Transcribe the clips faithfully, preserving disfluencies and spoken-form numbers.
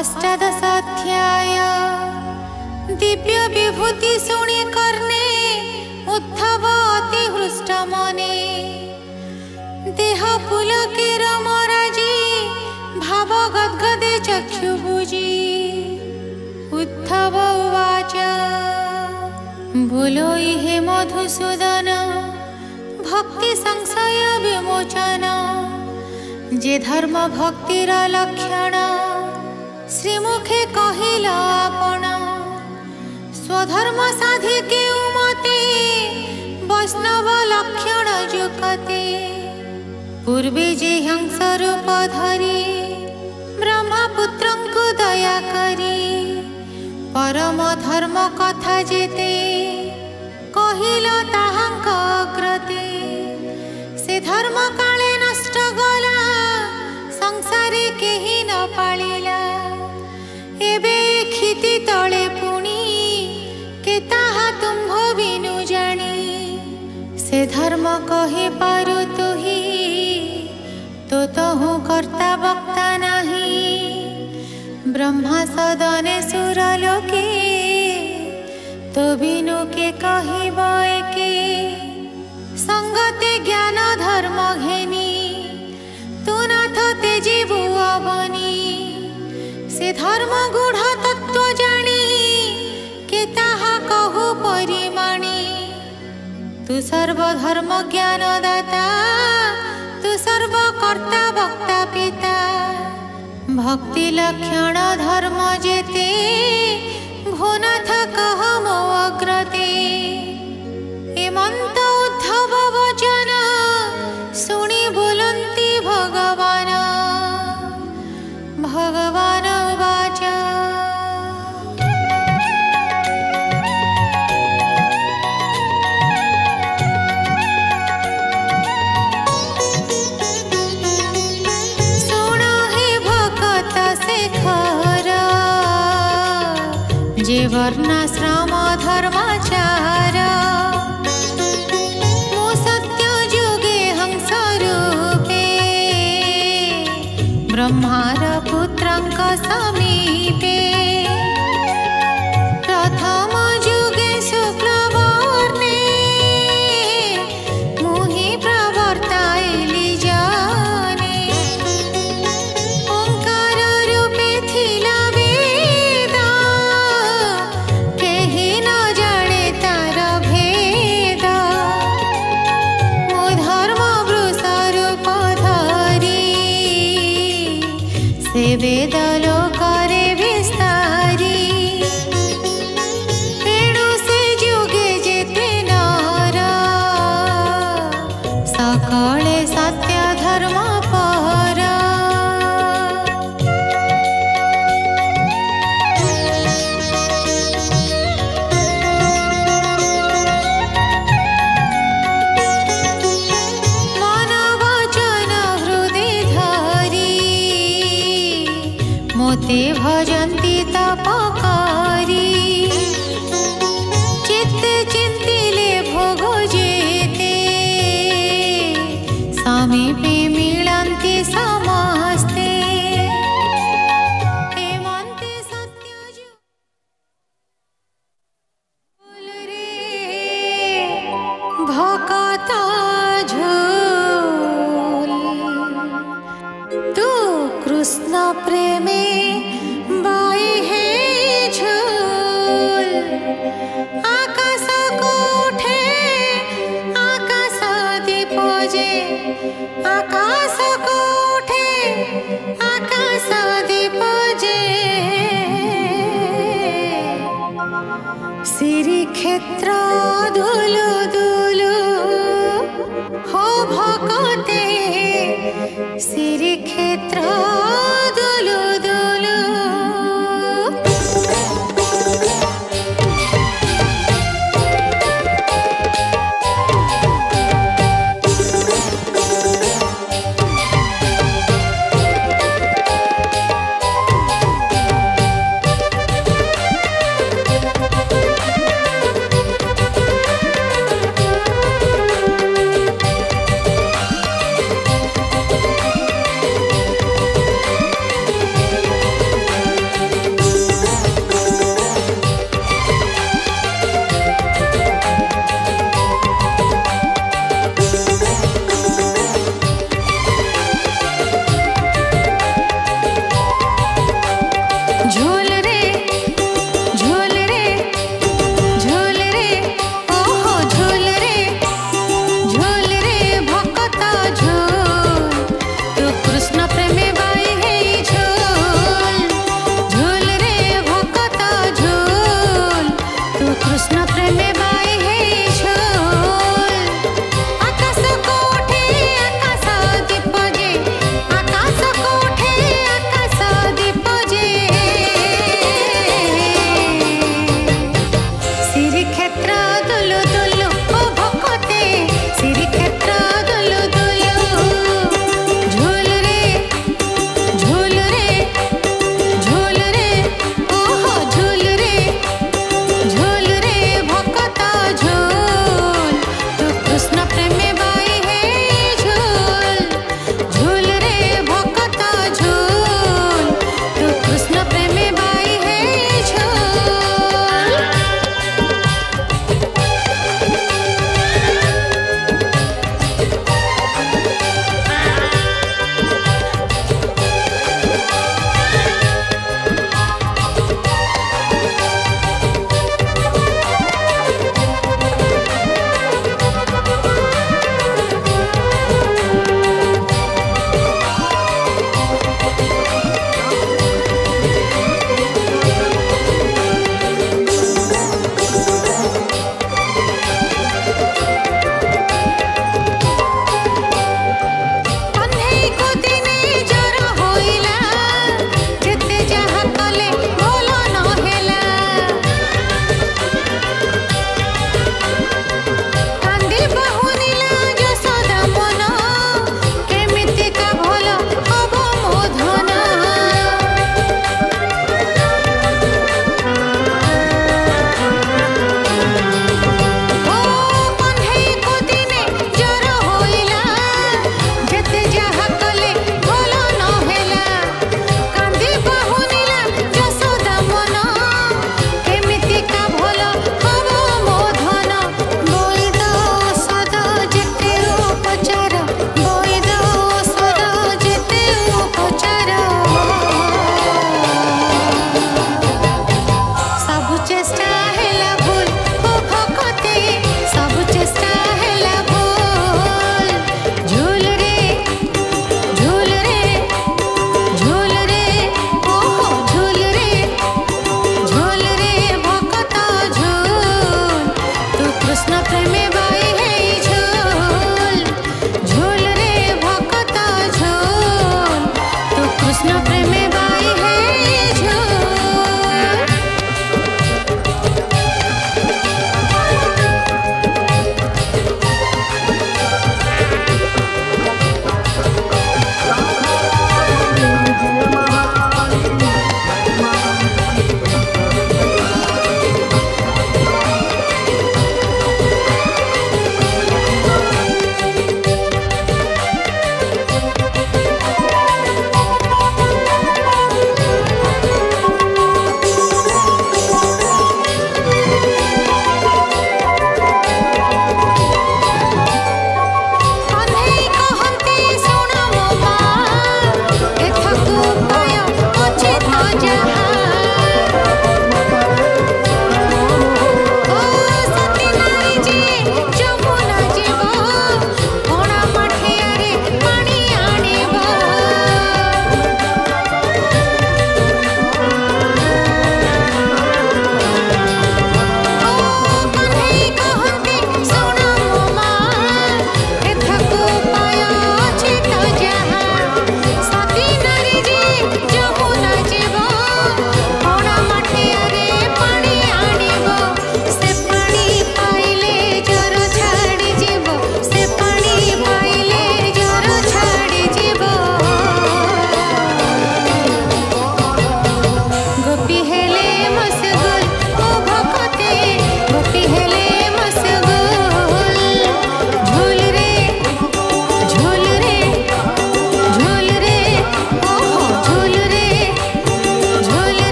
अष्टादशाध्याय दिव्य विभूति शुणी कर्णे उद्धव अति हृष्ट मने देह पुलकेर मराजी भाव गद्गदे चक्षुभुजी उद्धव उवाच बोलो हे मधुसूदन भक्ति संशय विमोचन जे धर्म भक्तिर लक्षण श्रीमुखे कहिल आपण स्वधर्म साधि के मते वैष्णव लक्षण जुकते पूर्वे जे हंस रूप धरी ब्रह्मपुत्र को दया करी परम धर्म कथा जेते कहिल ताहांक अग्रते से धर्म काले नष्ट गला संसारे केही न पालिला एबे क्षिति तले पुणी के ताहा तुम्भ बिनु जानी से धर्म कहे पारु तुही तो तहु कर्ता वक्ता नहीं ब्रह्मा सदने सुरलोके तो बिनु के कहिब एके संगते ज्ञान धर्म घेनी तू नाथ तेजीबु अबनी से धर्म गूढ़ तत्व जानी के ताहा कहु परिमाणी तू सर्वधर्म ज्ञान दाता तू सर्वकर्ता वक्ता पिता भक्ति लक्षण धर्म जेते भोनाथ कह मो अग्रते हेमंत उद्धव वचन शुणी बोलन्ति भगवान भगवान उवाच सुन हे भक्त शेखर जे वर्णाश्रम धर्माचार मो सत्य जुगे हंस रूपे ब्रह्मार पुत्रंक समीपे प्रथम जुगे शुक्लवर्णे मुहि प्रवर्ताइली जाने ओंकार रूपे थिला वेद केहि न जाने तार भेद मो धर्म वृष रूप धरी से वेद लोकरे विस्तारी तेणु से जुगे जेते नर सकले सत्य धर्म पर मन वचन हृदय धरी मोते भजन्ति तपकारी चित्ते चिंतिले भोग जेते समीपे मिलन्ति समस्ते हेमन्ते सत्य बोल रे भकत झोल तू कृष्ण प्रेमे बाई है झोल आकाश कोठे आकाश दीप जे आकाश कोठे आकाश दीप जे श्री क्षेत्र दुलु दुलु हो भकते श्री क्षेत्र दुलु दुलु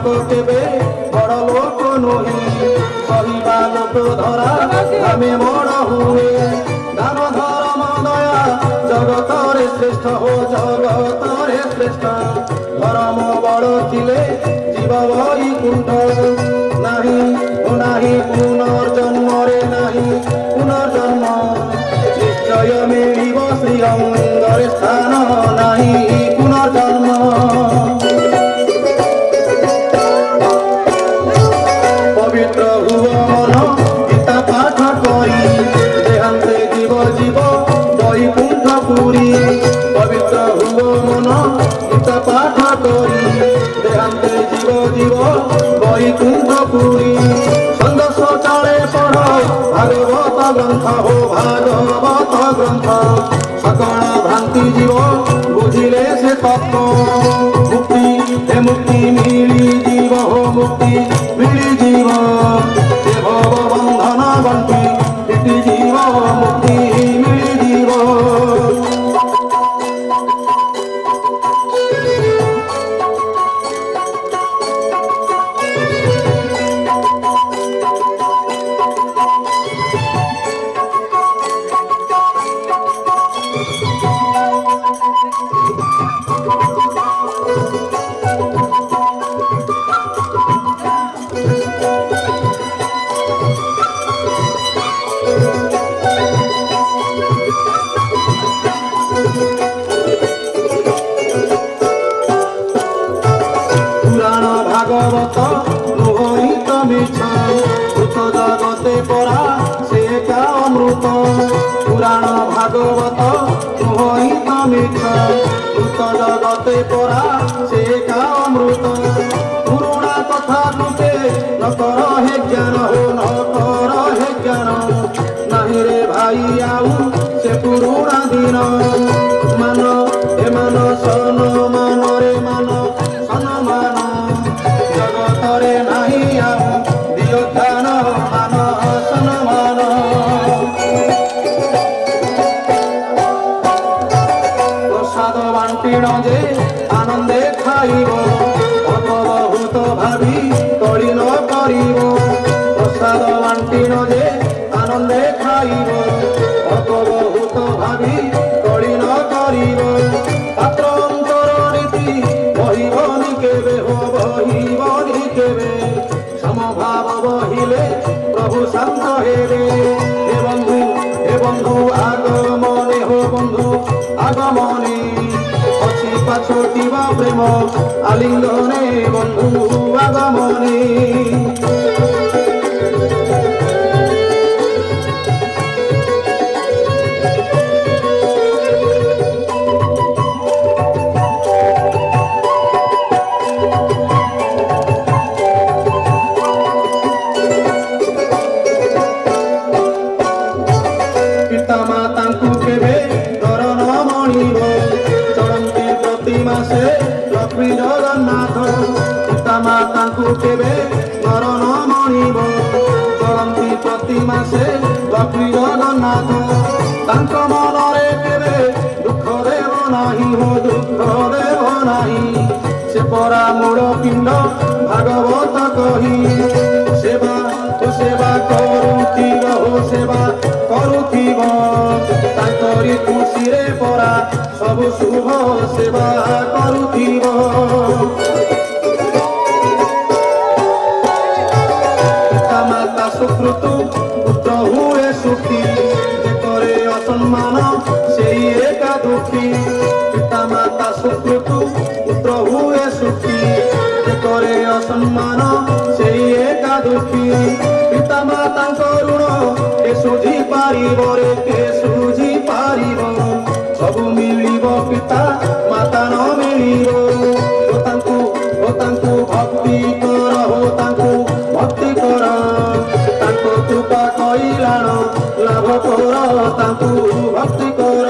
लोक केबे बड़ लोक नुहे सहिबा लोक धरा आमे बड़ हुए दान धर्म दया जगतरे श्रेष्ठ हो जगतरे श्रेष्ठ धर्म बड़ थिले जीव वैकुंठ नाही नाही पुनर्जन्म रे नाही पुनर्जन्म निश्चय मिलिब श्री अंगरे स्थान नाही पुनर्जन्म पवित्र हुव मन गीता पाठ करी देहांते जीव जीव वैकुंठ पुरी पवित्र हुव मन गीता पाठ करी देहांते जीव जीव वैकुंठ पुरी छंदस चाले पढ़ भागवत ग्रंथ हो भागवत ग्रंथ सकल भ्रांति जीव बुझिले से तत्व मुक्ति हे मुक्ति मिली जीव हो मुक्ति मिली जीव हे भव बंधन बंटी इति जीव मुक्ति मिली जीव भागवत मोहित मिछ भूत जगते परा से का अमृत पुराण भागवत मोहित मिछ भूत जगते परा से का अमृत पुरुणा कथा तुते न कर हे ज्ञान हो न कर हे ज्ञान नहीं रे भाई आऊ से पुरुणा दिन मान हे मान सन मान रे मान सन मान जगतरे नहीं आऊ दियो ध्यान मान सन मान प्रसाद बांटिण जे आनंदे खाइब अत बहुत भावी कଳି न करिब प्रसाद बांटिण जे आनंदे खाइब अत बहुत भावी कଳି न करिब पात्र अंतर रीति बहिबनि केबे हो बहिबनि केबे समभाव बहिले प्रभु शांत हेबे हे बंधु हे बंधु आगमने हो बंधु आगमने अछि पाछोटिब प्रेम आलिंगने बंधु आगमने लक्ष्मी जगन्नाथ सीता माता केबे नर न मणिब चलती प्रतिमा से लक्ष्मी जगन्नाथ तांक मनरे केबे दुख देव नाही हो दुख देव नाही से परा मूल पिंड भागवत कही सेवा तो सेवा करुथिब हो सेवा करुथिब तांकरी खुशी रे परा सब शुभ सेवा करुथिब पिता माता सुकृत पुत्र हुए सुखी जे करे असम्मान सेई एका दुखी पिता माता सुकृत पुत्र हुए सुखी जे करे असम्मान सेई एका दुखी पिता माता ऋण के सुझी पारिब रे के सुझी पारिब सब मिलिब पिता माता न मिलिब तांकु तांकु भक्ति कर हो तांकु भक्ति कर तांको कृपा कइलाण लाभ कर तांकु भक्ति कर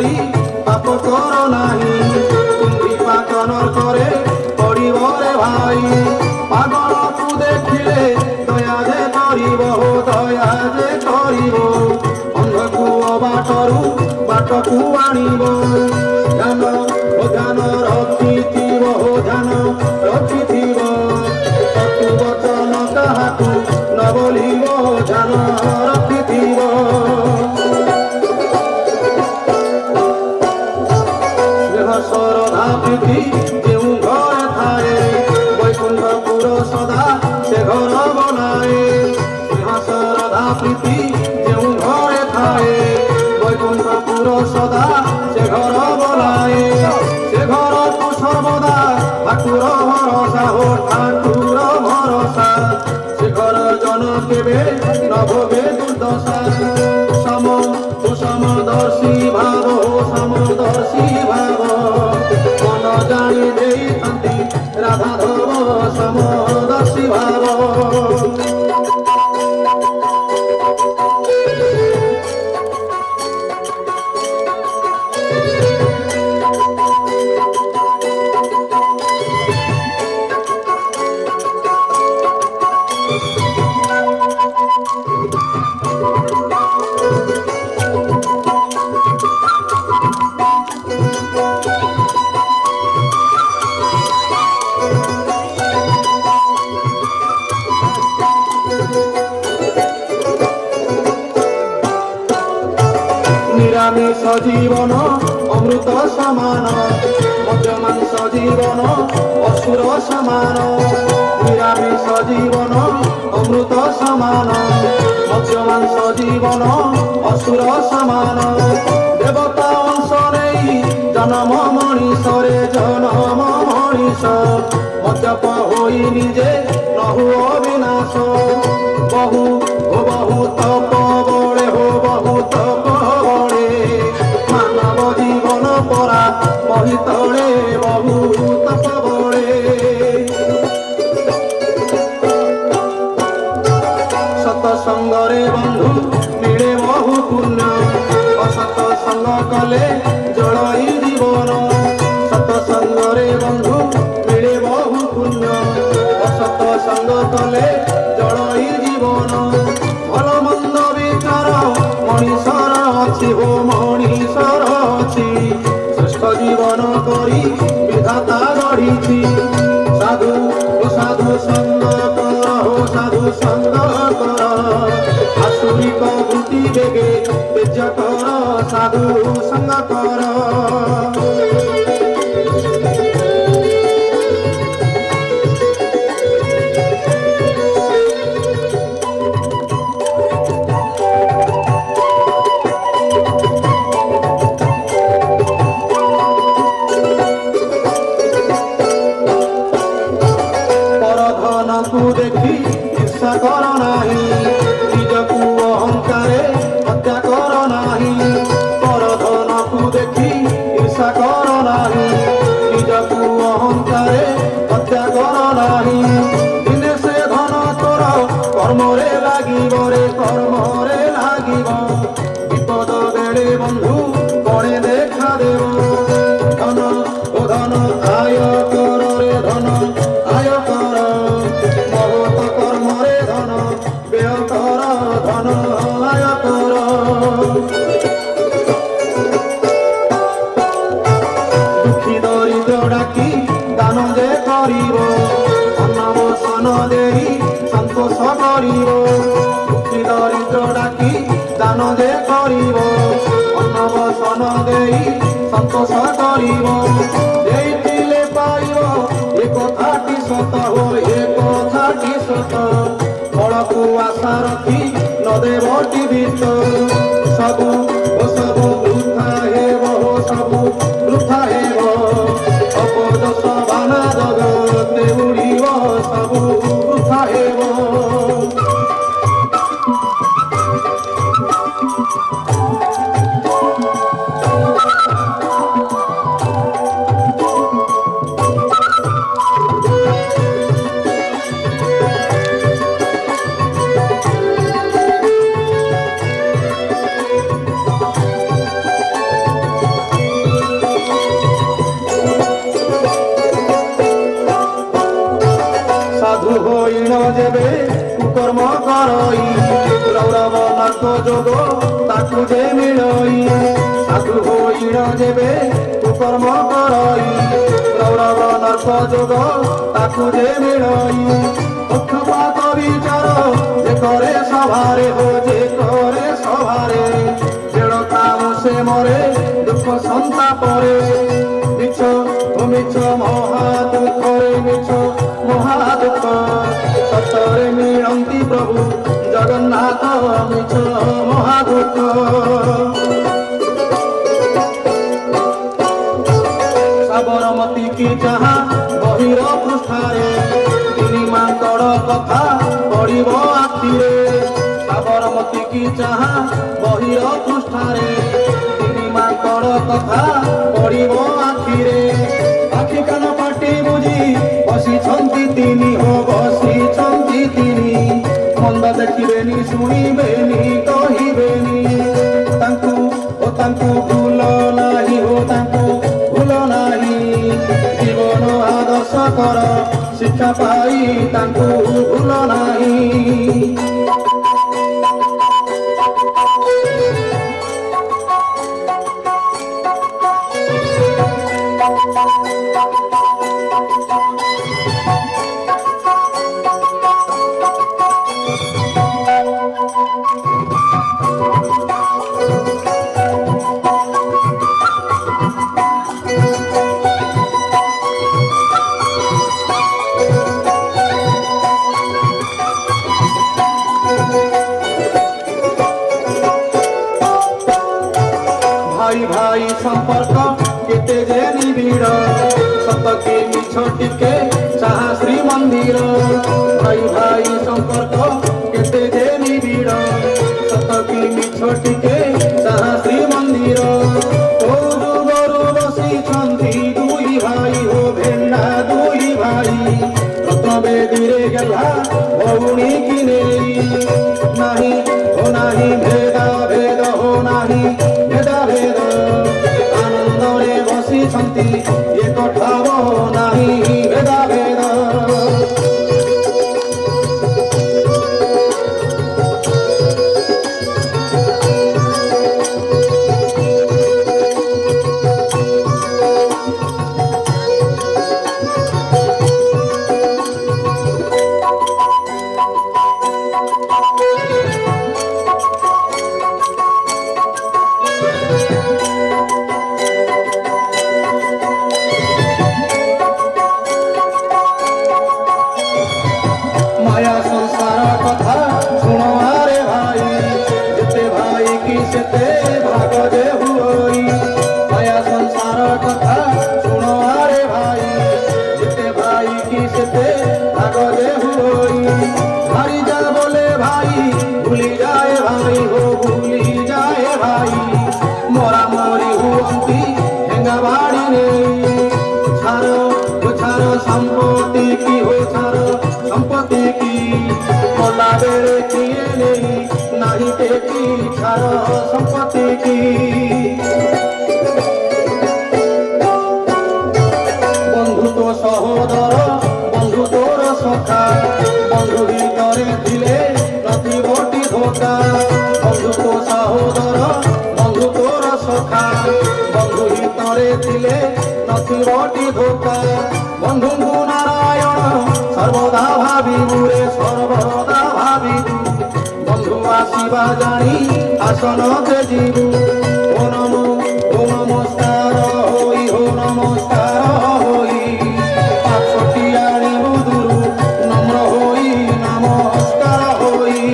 करी पाप कर नाही तुम्ही पाचन करे पड़िब रे भाई पागल तू देखिले दया जे करिब हो दया जे करिब अंधकू बाटरू बाटकू आणिब ध्यान ओ ध्यान रखिथिब हो ध्यान रखिथिब तू वचन काहाकू न बोलिब ध्यान रखिथिब स्नेह श्रद्धा प्रीति जेउ घर थाए वैकुंठपुर सदा से घर बनाए स्नेह श्रद्धा प्रीति जेउ घर थाए वैकुंठपुर सदा से घर बनाए से घर तू सर्वदा ठाकुर भरोसा हो ठाकुर भरोसा से घर जन केबे न भोगे दुर्दशा सम तू समदर्शी भाव हो समदर्शी भाव मन जानी देइथंती राधा धव समदर्शी भाव निरामिष जीवन अमृत समान मध्यमांस जीवन असुर समान निरामिष जीवन अमृत समान मध्यमांस जीवन असुर समान देवता अंश नहीं जन्म मनीष रे जन्म मनीष मद्यप होई निजे न हुओ विनाश बहु हो बहु तप बड़े हो बहु तप परा बही तले बहु तप बड़े सतसंगरे बंधु मिले बहु पुण्य असत संग कले जड़ई जीवन सतसंगरे बंधु मिले बहु पुण्य असत संग कले जड़ई जीवन भल मंद विचार मनीषर अच्छी हो मनीषर अच्छी जीवन करी विधाता गढ़ी साधु ओ साधु संग कर हो साधु संग कर आसुरिक वृत्ति बेगे तेज कर साधु संग कर देखी ईर्षा कर नाही निजकू अहंकारे हत्या कर नाही पर धन को देखी ईर्षा कर नाही निजकू अहंकारे हत्या कर नाही दिने से धन तोर कर्म रे लागिब रे कर्म रे लागिब विपद बेले बंधु कणे देखा देव धन ओ धन आय कर रे धन आय कर धन आय कर दुखी दरिद्र डाकी दान जे करिब अन्नवसन देई संतोष करिब दुखी दरिद्र डाकी दान जे करिब अन्नवसन देई संतोष करिब देइथिले पाइब ए कथाटी सत हो ए कथाटी सत फलकू आशा रखी न देवटी बीत सबू ओ सबू वृथा हेब हो सबू वृथा हेब अपदश बाना जगते उड़िब सबू वृथा हेब मिलई साधु होइण जेबे कुकर्म करई गौरव नर्क जोग ताकू जे मिलई पक्षपात विचार जे करे सभारे हो जे करे सभारे जेड़ ताऊ से मरे दुख संतापरे मिछ ओ मिछ महा दुख रे मिछ महा दुख सतरे मिलंती प्रभु जगन्नाथ मिछ महा दुख साबरमती की जहाँ बहिर पृष्ठारे तिनी मांकड़ कथा पड़िब आखिरे साबरमती की जहाँ बहिर पृष्ठारे तिनी मांकड़ कथा पड़िब आखिरे आखि कान पाटी बुझी बसिछंती तिनी हो बसिछंती तिनी मंद देखिबेनी शुणिबेनी कहिबेनी तांकू ओ तांकू भूल नाही हो तांकू भूल नाही जीवन आदर्श कर शिक्षा पाई तांकू भूल नाही भाई भाई संपर्क केते जे निबिड़ सत के मिछ टिके चाहा श्री मंदिर भाई भाई संपर्क केते जे निबिड़ सत के मिछ टिके चाहा श्री मंदिर ओ जुगरु बसी छंती दुई भाई हो भेंडा दुई भाई रत्न बेदीरे गला भौणी की नेई नाही हो नाही भेदा भेद हो नाही भेदा भेद आनंदरे बसी छंती एक ठाव नाही भेदा भेद माया संसार कथा सुनो आरे भाई जिते भाई की सेते भाग जे हुई माया संसार कथा सुनो आरे भाई जिते भाई की सेते भाग जे हुई हारी जा बोले भाई भूली जाए भाई हो भूली जाए भाई मोरा मोरी हुअंती हेंगा बाड़ी ने छारो छारो संपत्ति की हो छारो संपत्ति की मोला बेरे किए नहीं नहीं टेकी छारो संपत्ति की बंधु तो सहोदर बंधु तोर सखा बंधु हितरे थिले नथी बोटी धोका बंधु तो सहोदर बंधु तोर सखा बंधु हितरे थिले नथी बोटी धोका बंधु नारायण सर्वदा भावी मुरे सर्वदा भावी बंधु आशिबा जानी आसन तेजिबु ओ नमो ओ नमस्कार होई हो नमस्कार होई पाछटी आणी बुदुरु नम्र होई नमस्कार होई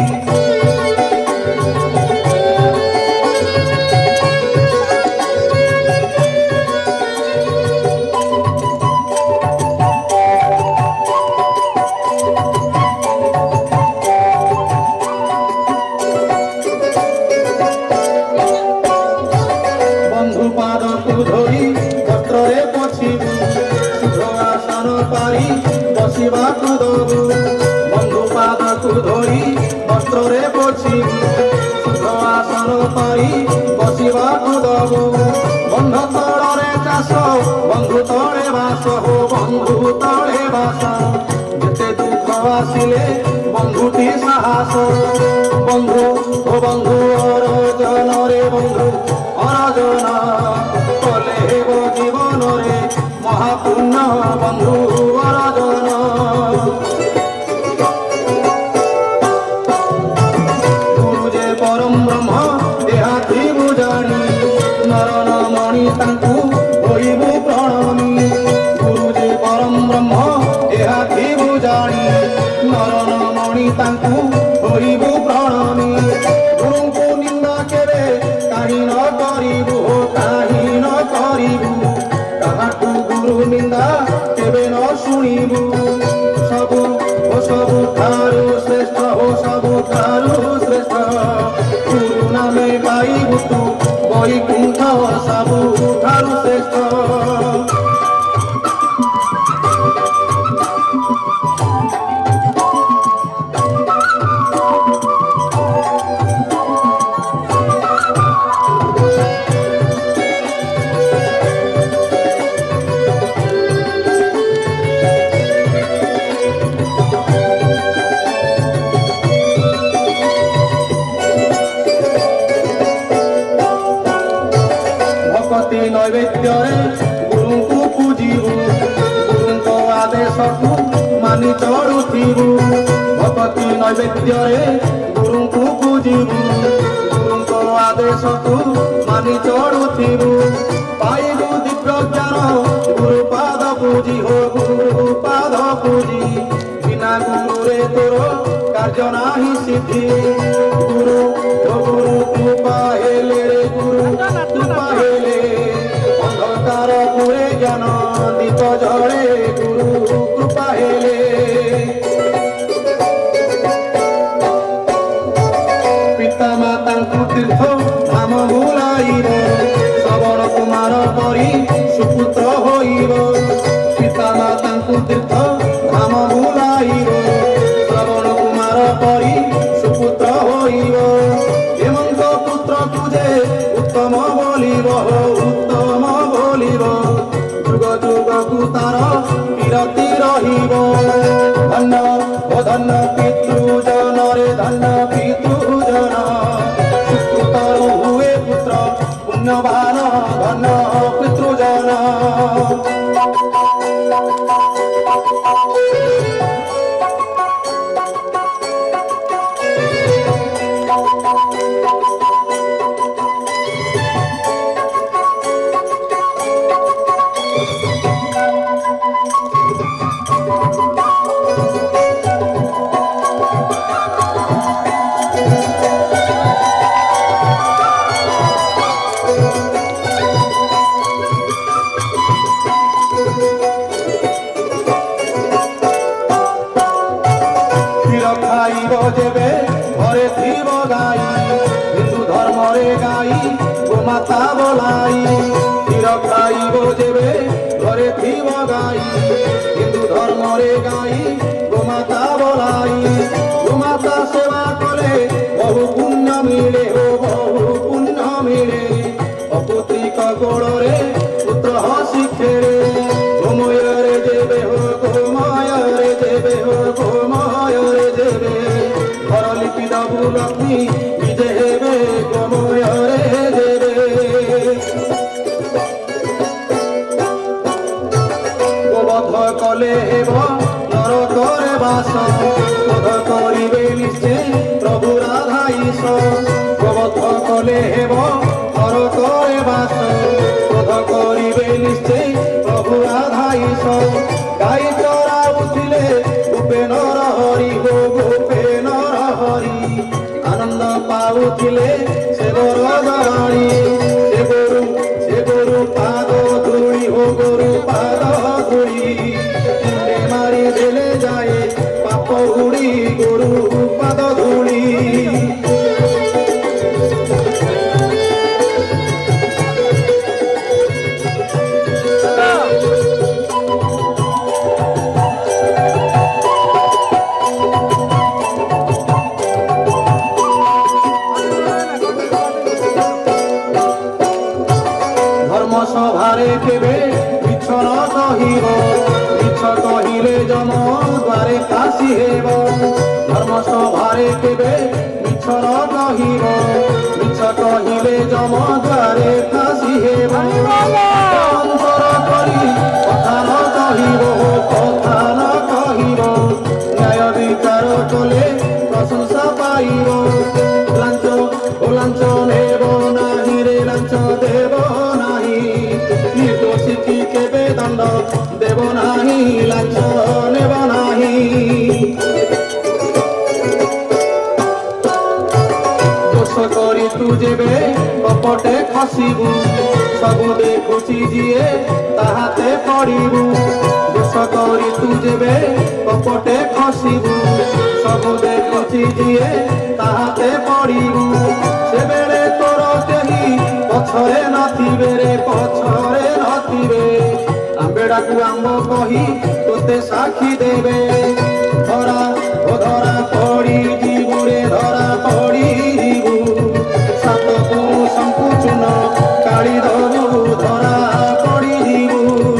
बसिबाकु दबु बंधु पादकु धोई वस्त्रे पोछिबु शुद्ध आसन पाई बसिबाकु दबु बंध तଳରେ चाष बंधु तଳେ बास हो बंधु तଳେ बास जेते दुख आसिले बंधुटी साहस बंधु ओ बंधु जनरे ଅରଜନା କଲେ ହେବ ଜୀବନରେ ମହାପୁଣ୍ୟ ବନ୍ଧୁ ଅରଜନା। ଗୁରୁ ଯେ ପରମ ବ୍ରହ୍ମ ଏହା ଥିବୁ ଜାଣି ନରନ ମଣି ତାଙ୍କୁ ହୋଇବୁ ପ୍ରଣମୀ। ଗୁରୁ ଯେ ପରମ ବ୍ରହ୍ମ ଏହା ଥିବୁ ଜାଣି ନରନ ମଣି ତାଙ୍କୁ ହୋଇବୁ ପ୍ରଣମୀ। ଗୁରୁଙ୍କୁ ନିନ୍ଦା କେବେ କାହିଁ ନ କରିବୁ କାହିଁ ନ କରିବୁ କାହାଠୁ ଗୁରୁ ନିନ୍ଦା କେବେ ନ ଶୁଣିବୁ। ସବୁ ଓ ସବୁ ଠାରୁ ଶ୍ରେଷ୍ଠ ଓ ସବୁ ଠାରୁ ଶ୍ରେଷ୍ଠ ଗୁରୁ ନାମେ ପାଇବୁ ତୁ ବୈକୁଣ୍ଠ ସବୁ ଠାରୁ ଶ୍ରେଷ୍ଠ। ନୈବେଦ୍ୟରେ ଗୁରୁଙ୍କୁ ପୂଜିବୁ ଗୁରୁଙ୍କ ଆଦେଶକୁ ମାନି ଚଳୁଥିବୁ। ଭକ୍ତି ନୈବେଦ୍ୟରେ ଗୁରୁଙ୍କୁ ପୂଜିବୁ ଗୁରୁଙ୍କ ଆଦେଶକୁ ମାନି ଚଳୁଥିବୁ। ପାଇବୁ ଦିବ୍ୟ ଜ୍ଞାନ ଗୁରୁ ପାଦ ପୂଜି ହୋ ଗୁରୁ ପାଦ ପୂଜି ବିନା ଗୁରୁରେ ତୋର କାର୍ଯ୍ୟ ନାହିଁ ସିଦ୍ଧି। ଗୁରୁ ଓ ଗୁରୁ କୃପା ହେଲେ ରେ ଗୁରୁ କୃପା ହେଲେ ଅନ୍ଧକାର ପୁରେ ଜ୍ଞାନ ଦୀପ ଜଳେ ଗୁରୁ କୃପା ହେଲେ। ପିତା ମାତାଙ୍କୁ ତୀର୍ଥ ଧାମ ବୁଲାଇବ ଶ୍ରବଣ କୁମାର କରି ସୁପୁତ୍ର ହୋଇବ। ପିତା ମାତାଙ୍କୁ ତୀର୍ଥ ଧାମ ବୁଲାଇବ ଶ୍ରବଣ କୁମାର କରି ସୁପୁତ୍ର ହୋଇବ। ହେମନ୍ତ ପୁତ୍ରକୁ ଯେ ଉତ୍ତମ ବୋଲିବ ଉତ୍ତମ ବୋଲିବ ଯୁଗ ଯୁଗକୁ ତାର ବିରତି ରହିବ। ଧନ୍ୟ ଓ ଧନ୍ୟ ପିତୃଜନରେ ଧନ୍ୟ ପିତୃଜନ ସୁକୃତରୁ ହୁଏ ପୁତ୍ର ପୁଣ୍ୟବାନ ଧନ୍ୟ ପିତୃଜନ। ଖାଇବ ଯେବେ ଘରେ ଥିବ ଗାଈ ହିନ୍ଦୁ ଧର୍ମରେ ଗାଈ ଗୋମାତା ବୋଲାଇ। କ୍ଷୀର ଖାଇବ ଯେବେ ଘରେ ଥିବ ଗାଈ ହିନ୍ଦୁ ଧର୍ମରେ ଗାଈ ଗୋମାତା ବୋଲାଇ। ଗୋମାତା ସେବା କଲେ ବହୁ ପୁଣ୍ୟ ମିଳେ ଓ ବହୁ ପୁଣ୍ୟ ମିଳେ। ଅପୁତ୍ରିକ ଗୋଳରେ ପୁତ୍ର ହସି ଖେଳେ ଗୋମୟରେ ଯେବେ ହୋ ଗୋମୟରେ ଯେବେ ହୋ ଗୋମୟରେ ଯେବେ ଘର ଲିପି ଦବୁ ଲକ୍ଷ୍ମୀ ନିଜେ ହେବେ ଗୋମୟରେ ଯେବେ। ଗୋବଧ କଲେ ହେବ ନରକରେ ବାସ ବଧ କରିବେ ନିଶ୍ଚେ ପ୍ରଭୁ ରାଧା ଈଶ। ଗୋବଧ କଲେ ହେବ ନରକରେ ବାସ ବଧ କରିବେ ନିଶ୍ଚେ ପ୍ରଭୁ ରାଧା ଈଶ। ଗାଈ ଚରାଉଥିଲେ ଭୂପେନର ହରି ହୋ ଭୂପେନର ହରି ଆନନ୍ଦ ପାଉଥିଲେ ସେ ବରଦାଣି। ସେ ଗୋରୁ ସେ ଗୋରୁ ପାଦ ଧୂଳି ହୋ ଗୋରୁ ପାଦ ଧୂଳି ମୁଣ୍ଡେ ମାରି ଦେଲେ ଯାଏ ପାପ ଉଡ଼ି ଗୋରୁ ପାଦ ଧୂଳି। ସଭାରେ କେବେ ମିଛ ନ କହିବ ମିଛ କହିଲେ ଯମ ଦ୍ୱାରେ ଫାଶୀ ହେବ। ଧର୍ମ সভারে কেবে মিছ ন কহিব মিছ কহিলে যম দ্বারে ফাঁসি হেব অন্তর করি কথা ন কহিব কথা ন কহিব ন্যায় বিচার কলে প্রশংসা পাইব লাঞ্চ ও লাঞ্চ নেব নাহি রে লাঞ্চ দেব নাহি নির্দোষী কি কেবে দণ্ড দেব নাহি লাঞ্চ নেব নাহি দোষ করি তু যেবে কপটে খসিবু সবু দেখুছি যিয়ে তাহাতে পড়িবু দোষ করি তু যেবে কপটে খসিবু সবু দেখুছি যিয়ে তাহাতে পড়িবু সেবেলে তোর কেহি পছরে নথিবে রে পছরে নথিবে আম্বেড়াকু আম্ব কহি তোতে সাক্ষী দেবে ধরা ও ধরা পড়ি ଯିବୁ রে ধরা পড়ি ଯିବୁ সাতকু সংকুচুন কাড়ি ধরু ধরা পড়ি ଯିବୁ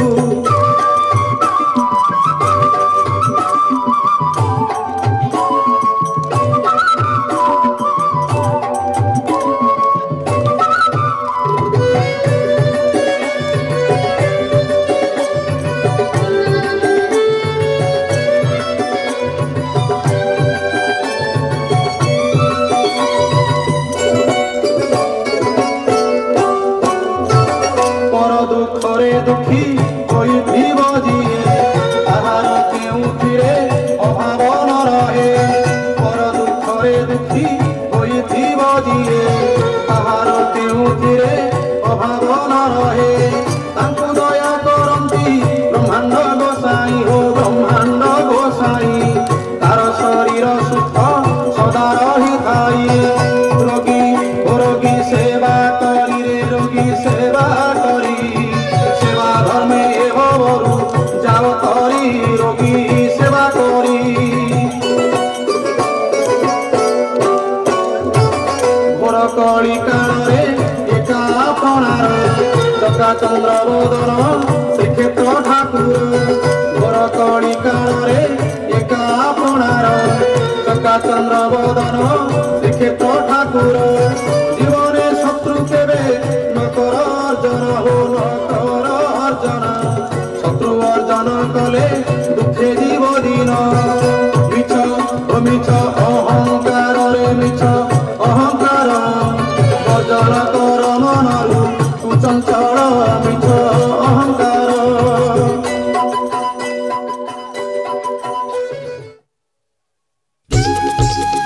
দুঃখরে দুঃখী হইথিব যিয়ে তাহার কেউথিরে অভাব ন রহে পর দুঃখরে দুঃখী হইথিব যিয়ে তাহার কেউথিরে অভাব ন রহে তাଙ୍କୁ দয়া କରନ୍ତି ବ୍ରହ୍ମାଣ୍ଡ ଗୋସାଇଁ ହୋ ବ୍ରହ୍ମାଣ୍ଡ ଗୋସାଇଁ ତାର ଶରୀର ସୁଖ ସଦା ରହିଥାଇ ରୋଗୀ ଓ ରୋଗୀ ସେବା କରିରେ ରୋଗୀ ସେବା କରି সেবা ধর্মে এহবরু যাও তরি রোগী সেবা করি ঘোর কলি কাଳରେ একা আপনার চকা চন্দ্র বদন শ্রীক্ষেত্র ঠাকুর ঘোর কলি কাଳରେ একা আপনার চকা চন্দ্র বদন শ্রীক্ষেত্র ঠাকুর জীবনে শত্রু কেবে নকর অর্জন হো নকর অর্জন শত্রু অর্জন কলে দুঃখে জীব দিন